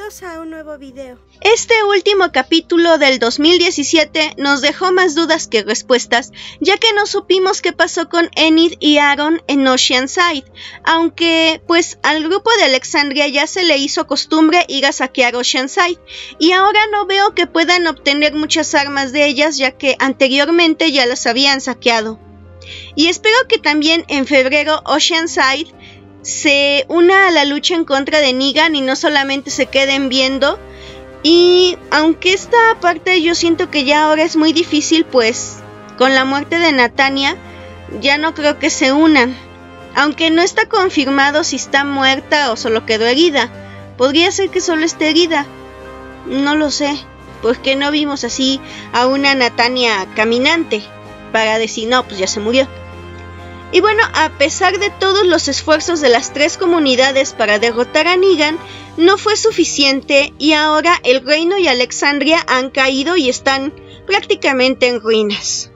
Bienvenidos a un nuevo video. Este último capítulo del 2017 nos dejó más dudas que respuestas, ya que no supimos qué pasó con Enid y Aaron en Oceanside, aunque pues al grupo de Alexandria ya se le hizo costumbre ir a saquear Oceanside, y ahora no veo que puedan obtener muchas armas de ellas, ya que anteriormente ya las habían saqueado. Y espero que también en febrero Oceanside se una a la lucha en contra de Negan y no solamente se queden viendo. Y aunque esta parte yo siento que ya ahora es muy difícil, pues con la muerte de Nathania ya no creo que se unan, aunque no está confirmado si está muerta o solo quedó herida. Podría ser que solo esté herida, no lo sé, porque no vimos así a una Nathania caminante para decir no, pues ya se murió. Y bueno, a pesar de todos los esfuerzos de las tres comunidades para derrotar a Negan, no fue suficiente y ahora el reino y Alexandria han caído y están prácticamente en ruinas.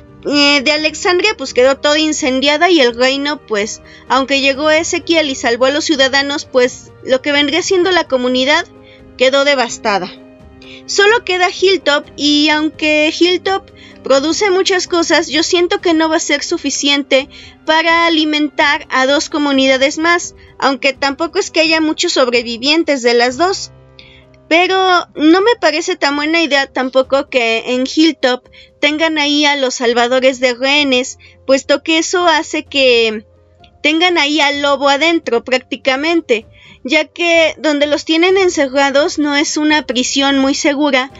De Alexandria pues quedó toda incendiada y el reino pues, aunque llegó Ezequiel y salvó a los ciudadanos, pues lo que vendría siendo la comunidad quedó devastada. Solo queda Hilltop y aunque Hilltop produce muchas cosas, yo siento que no va a ser suficiente para alimentar a dos comunidades más, aunque tampoco es que haya muchos sobrevivientes de las dos. Pero no me parece tan buena idea tampoco que en Hilltop tengan ahí a los salvadores de rehenes, puesto que eso hace que tengan ahí al lobo adentro prácticamente, ya que donde los tienen encerrados no es una prisión muy segura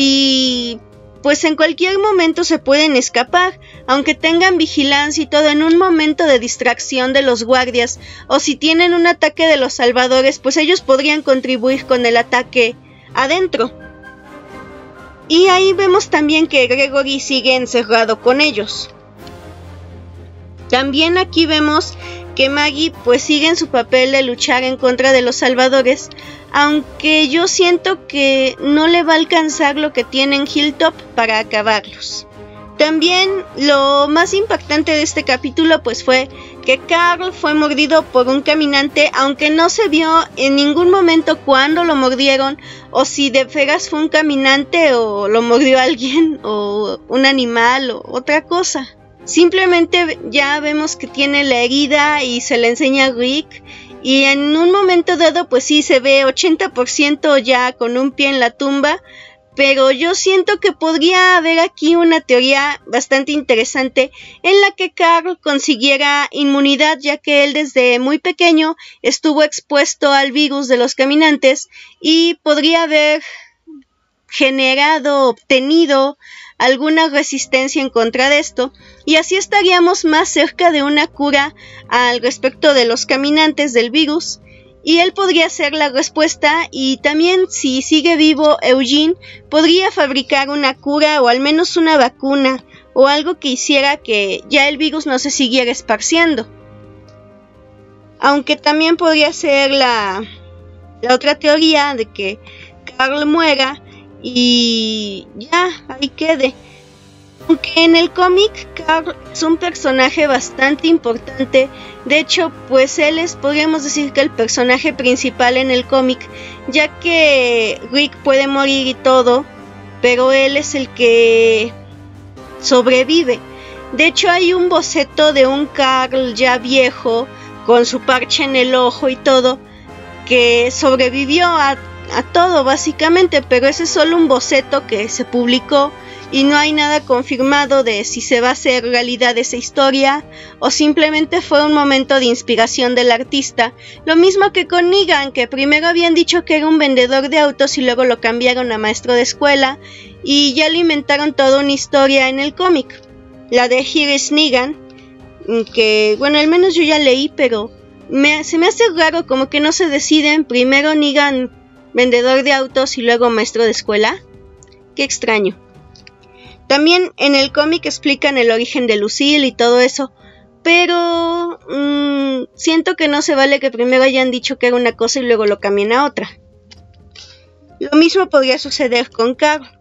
y pues en cualquier momento se pueden escapar, aunque tengan vigilancia y todo. En un momento de distracción de los guardias o si tienen un ataque de los salvadores, pues ellos podrían contribuir con el ataque adentro. Y ahí vemos también que Gregory sigue encerrado con ellos. También aquí vemos que Maggie pues sigue en su papel de luchar en contra de los salvadores, aunque yo siento que no le va a alcanzar lo que tiene en Hilltop para acabarlos. También lo más impactante de este capítulo pues fue que Carl fue mordido por un caminante, aunque no se vio en ningún momento cuándo lo mordieron o si de veras fue un caminante o lo mordió alguien o un animal o otra cosa. Simplemente ya vemos que tiene la herida y se le enseña a Rick y en un momento dado pues sí se ve 80% ya con un pie en la tumba, pero yo siento que podría haber aquí una teoría bastante interesante en la que Carl consiguiera inmunidad, ya que él desde muy pequeño estuvo expuesto al virus de los caminantes y podría haber obtenido alguna resistencia en contra de esto, y así estaríamos más cerca de una cura al respecto de los caminantes del virus, y él podría ser la respuesta. Y también si sigue vivo Eugene podría fabricar una cura o al menos una vacuna o algo que hiciera que ya el virus no se siguiera esparciendo, aunque también podría ser la otra teoría de que Carl muera y ya, ahí quede. Aunque en el cómic Carl es un personaje bastante importante, de hecho pues él es, podríamos decir que el personaje principal en el cómic, ya que Rick puede morir y todo, pero él es el que sobrevive. De hecho hay un boceto de un Carl ya viejo, con su parche en el ojo y todo, que sobrevivió a todo básicamente, pero ese es solo un boceto que se publicó y no hay nada confirmado de si se va a hacer realidad esa historia o simplemente fue un momento de inspiración del artista. Lo mismo que con Negan, que primero habían dicho que era un vendedor de autos y luego lo cambiaron a maestro de escuela y ya alimentaron toda una historia en el cómic, la de Here is Negan, que bueno, al menos yo ya leí, pero se me hace raro como que no se deciden primero Negan vendedor de autos y luego maestro de escuela. Qué extraño. También en el cómic explican el origen de Lucille y todo eso, pero siento que no se vale que primero hayan dicho que era una cosa y luego lo cambien a otra. Lo mismo podría suceder con Carl.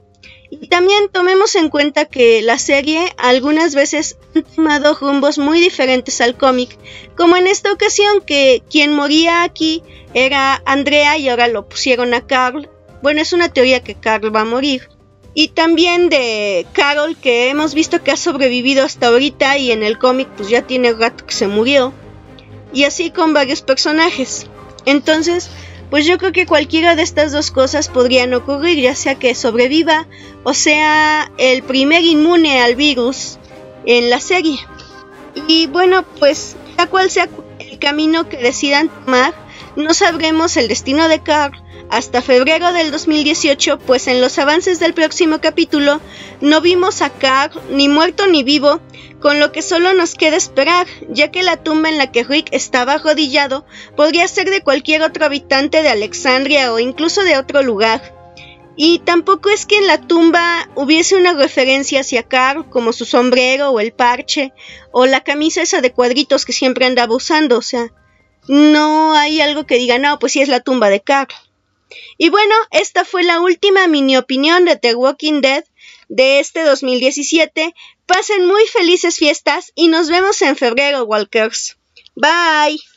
Y también tomemos en cuenta que la serie algunas veces ha tomado rumbos muy diferentes al cómic, como en esta ocasión que quien moría aquí era Andrea y ahora lo pusieron a Carl. Bueno, es una teoría que Carl va a morir. Y también de Carol, que hemos visto que ha sobrevivido hasta ahorita y en el cómic pues ya tiene rato que se murió. Y así con varios personajes. Entonces, pues yo creo que cualquiera de estas dos cosas podrían ocurrir, ya sea que sobreviva o sea el primer inmune al virus en la serie. Y bueno, pues sea cual sea el camino que decidan tomar, no sabremos el destino de Carl hasta febrero del 2018, pues en los avances del próximo capítulo no vimos a Carl ni muerto ni vivo, con lo que solo nos queda esperar, ya que la tumba en la que Rick estaba arrodillado podría ser de cualquier otro habitante de Alexandria o incluso de otro lugar. Y tampoco es que en la tumba hubiese una referencia hacia Carl, como su sombrero o el parche, o la camisa esa de cuadritos que siempre andaba usando, o sea, no hay algo que diga, no, pues sí es la tumba de Carl. Y bueno, esta fue la última mini opinión de The Walking Dead de este 2017. Pasen muy felices fiestas y nos vemos en febrero, Walkers. Bye.